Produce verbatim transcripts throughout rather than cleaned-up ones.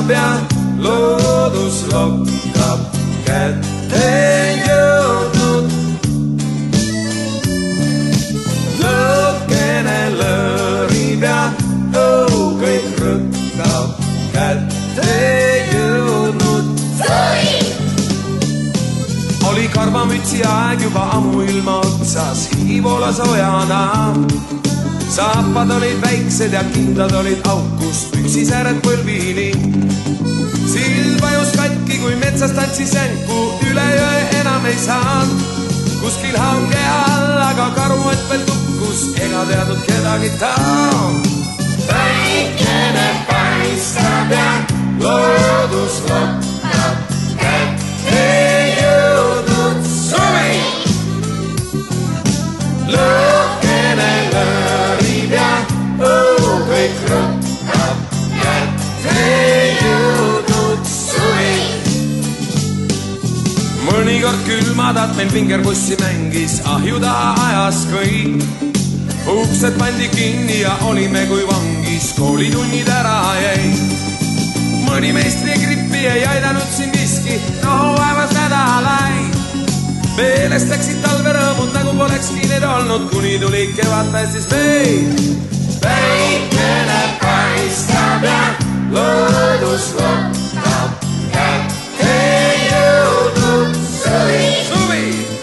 ja loodus lokkab kätte jõudnud. Lõkkene lõrib ja õu kõik rõkkab kätte jõudnud. Oli karvamütsi aeg juba ammuilma otsas, higi voolas ojana. Saapad olid väiksed ja kindlad olid aukus, püksisääred põlvini. Sild vajus katki, kui metsas tantsis jänku, üle jõe enam ei saanud. Kuskil hange all, aga karuant veel tukkus, ega teadnud kedagi ta on. Väikene paistab ja loodus lokkab kätte jõudnud suvi. Lõkkene lõrib ja õu kõik rõkkab kätte jõudnud suvi. Mõnikord külmadat meil vingerpussi mängis, ahju taha ajas kõik. Uksed pandi kinni ja olime kui vangis, koolitunnid ära jäi. Mõni meistri grippi ei aidanud siin viski, nohu aevas nädalaid. Meelest läksid talverõõmud, nagu polekski need olnud, kuni tuli kevad päästis meid. Väikene paistab ja loodus lokkab kätte jõudnud suvi.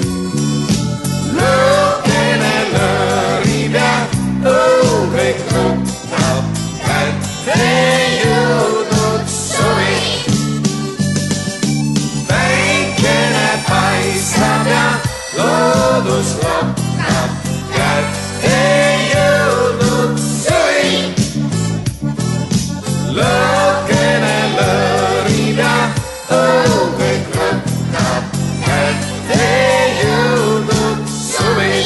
Lõkkene lõrib ja õu kõik rõkkab kätte jõudnud suvi. Väikene paistab ja loodus lokkab kätte jõudnud suvi. Lõkkene lõrib ja õu kõik rõkkab kätte jõudnud suvi.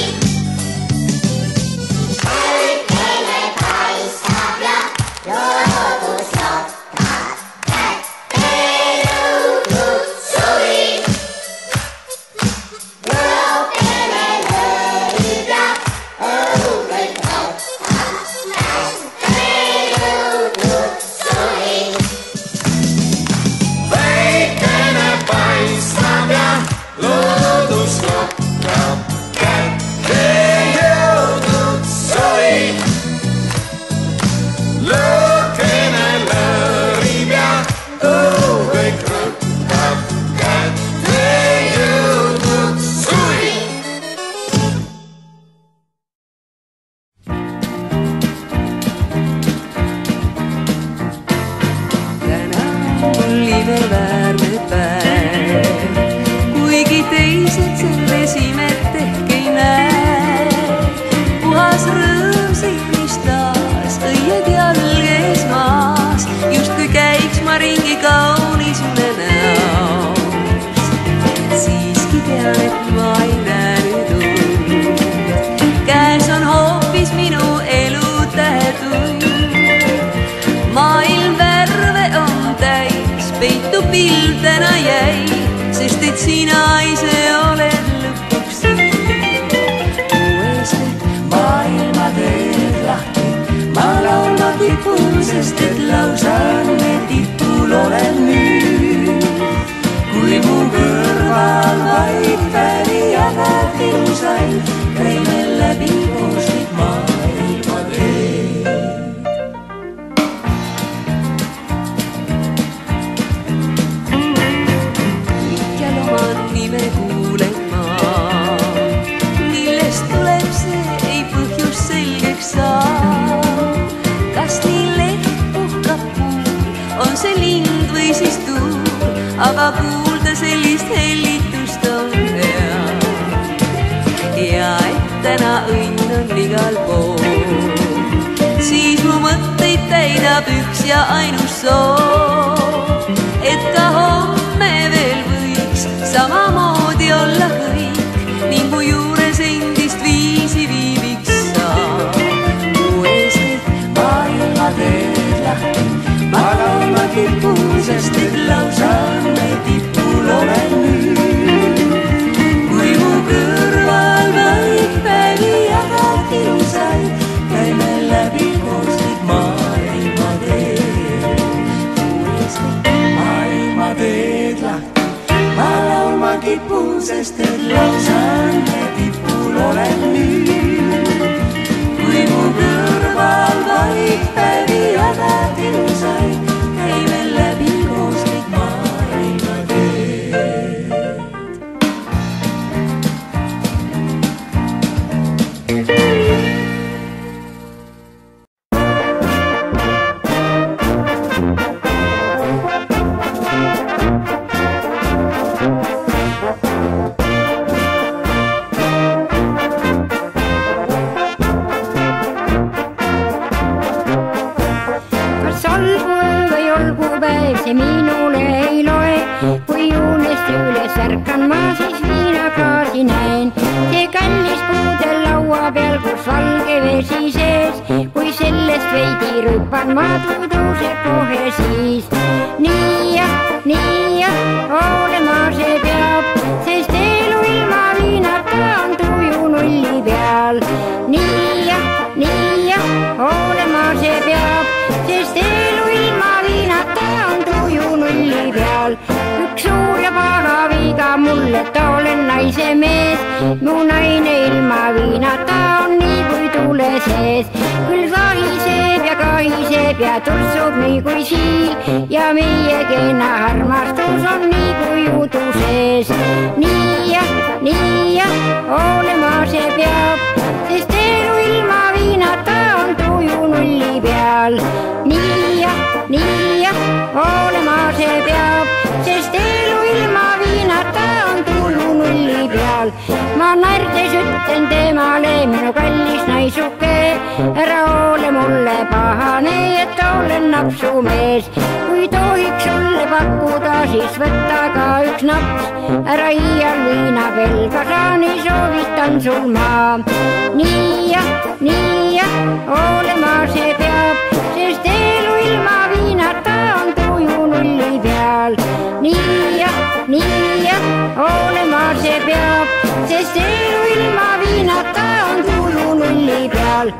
Väikene paistab ja loodus lokkab kätte jõudnud suvi. Lõkkene lõrib ja õu kõik rõkkab kätte jõudnud suvi. Väikene paistab ja loodus lokkab kätte jõudnud suvi. Lõkkene lõrib ja õu kõik rõkkab kätte jõudnud suvi. Täna on imeväärne päev, kuigi teised selles imet ehk ei näe. Puhas rõõm silmis taas, õied jalges maas, justkui käiks ma ringi kaunis unenäos. Siiski tean, et ma ei näe nüüd uut, käes on hoopis minu elu tähetund. Maailm värve on täis, peitu pildena jäi, sest et sina ise oled lõpuks siin. Uuesti maailma teed lahti, ma laulma kipun, sest et lausa õnne tipul olen nüüd. Kui mu kõrval vaid päevi jagad ilusaid, käime läbi koos kõik maailma teed. Nime kuulen ma, millest tuleb see, ei põhjus selgeks saa. Kas nii leht puhkab puul, on see lind või siis tuul, aga kuulda sellist hellitust on hea. Ja et täna õnn on igal pool, siis mu mõtteid täidab üks ja ainus soov, et ka homme veel võiks samamoodi olla kõik ning mu juures endist viisi viibiks sa. Uuesti maailma teed lahti, ma laulma kipun, sest et lausa õnne tipul olen nüüd. Kui mu kõrval vaid päevi jagad ilusaid, käime läbi koos kõik maailma teed. Uuesti sest et lausa õnne tipul olen nüüd. Kui mu kõrval vaid päevi jagad ilusaid, käime läbi koos kõik maailma teed. Minule ei loe, kui juunest üles ärkan ma, siis viinaklaasi näen. See kallis puudel laua peal, kus valge vesi sees, kui sellest veidi rüpan ma, tuduseb kohe siis. Nii ja, nii ja, olema see peab, sest elu ilma viinata on tuju nulli peal. Nii ja, nii ja, olema see peab, sest elu ilma viinata on tuju nulli peal. Üks suur ja paha viga mul, et olen naise mees. Mu naine ilma viinata on nii kui tule sees. Küll vahiseb ja kahiseb ja tursub nii kui siil, ja meie kena armastus on nii kui jutu sees. Nii ja, nii ja, olema see peab, sest elu ilma viinata on tuju nulli peal. Nii ja, nii ja, olema see peab, sest elu ilma viinata on tuju nulli peal. Ma naerdes ütlen temale, minu kallis naisuke, ära ole mulle pahane, et olen napsumees. Kui tohiks sulle pakkuda, siis võtta ka üks naps, ära iial viina pelga sa, nii soovitan sul ma. Nii ja, nii ja, olema see peab, sest elu ilma viinata on tuju nulli peal. Nii ja, nii ja, olema see peab, sest elu ilma viinata on tuju nulli peal.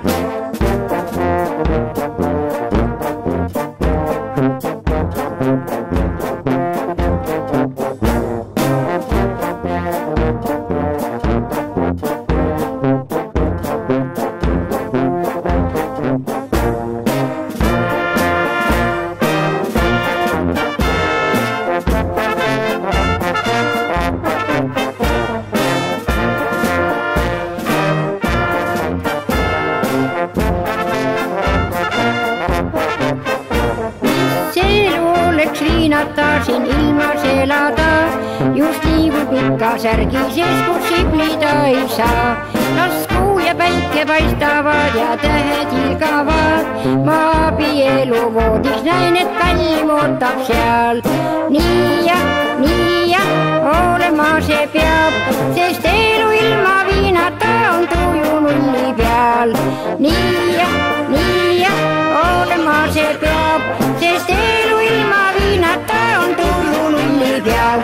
Siin ilmas elada, just nii kui pika särgi sees, kus siblida ei saa. Las kuu ja päike paistavad ja tähed ilgavad, ma abielu voodis näen, et kallim ootab seal. Nii ja, nii ja, olema see peab, sest elu ilma viinata on tuju nulli peal. Nii ja, nii ja, olema see peab, sest elu ilma viinata on tuju nulli peal.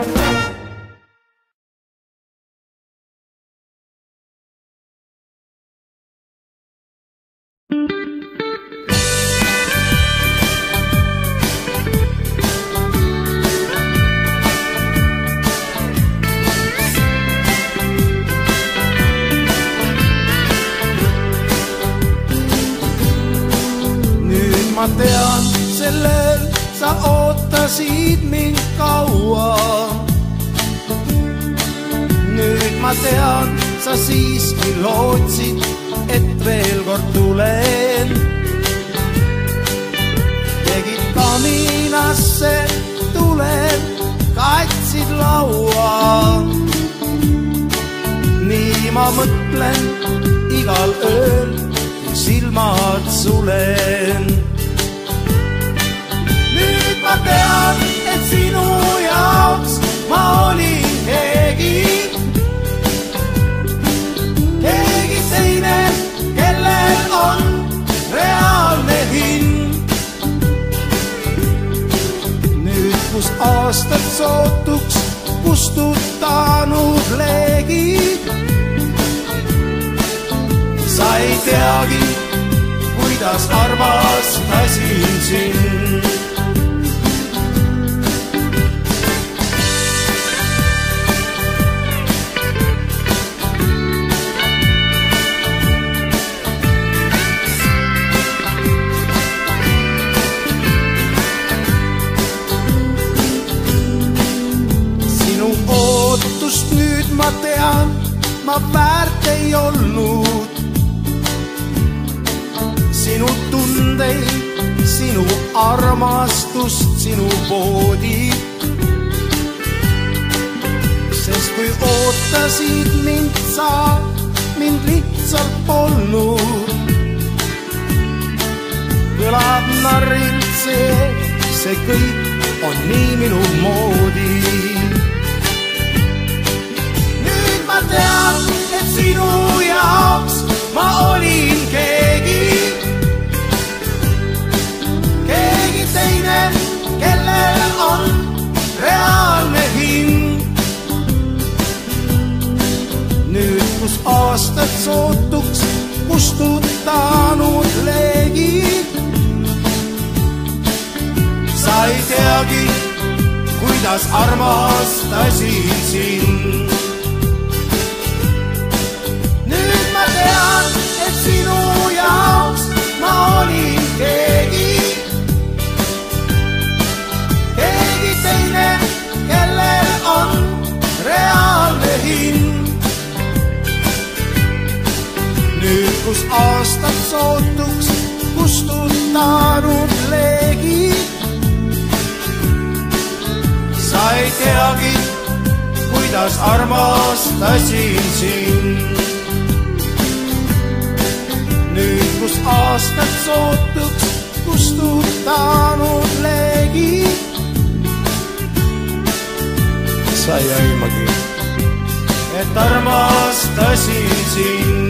Nüüd ma tean, sellel sa ootasid mind kaua. Nüüd ma tean, sa siiski lootsid, et veel kord tulen. Tegid kaminasse tulen, katsid laua. Nii ma mõtlen igal ööl, silmad sulen. Nüüd ma tean, et sinu jaoks ma olin keegi. Keegi teine, kellel on reaalne hind. Nüüd, kus aastad sootuks kustutanud leegid, sa ei teagi, kuidas armastasin sind. tean, ma väärt ei olnud sinu tundeid, sinu armastust, sinu voodi. Sest kui ootasid mind sa, mind lihtsalt polnud. Kõlab narrilt see, see kõik on nii minu moodi. Nüüd ma tean, et sinu jaoks ma olin keegi. Keegi teine, kellel on reaalne hind. Nüüd, kus aastad sootuks kustutanud leegid, sa ei teagi, kuidas armastasin sind. Nüüd ma tean, et sinu jaoks ma olin keegi. Keegi teine, kellel on reaalne hind. Nüüd, kus aastad sootuks kustutanud leegid, sa ei teagi, kuidas armastasin sind. Nüüd, kus aastad sootuks kustutanud leegid, sa ei aimagi, et armastasin sind.